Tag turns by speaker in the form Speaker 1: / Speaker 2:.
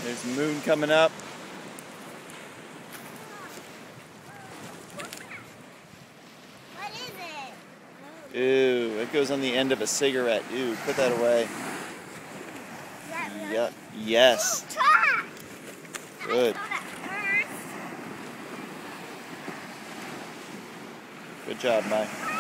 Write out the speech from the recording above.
Speaker 1: There's the moon coming up.
Speaker 2: What is it?
Speaker 1: Ooh, it goes on the end of a cigarette. Ooh, put that away.
Speaker 2: Is that really?
Speaker 1: Yep. Yes.
Speaker 2: Trash!
Speaker 1: Good.
Speaker 2: I saw that first.
Speaker 1: Good job, Mai.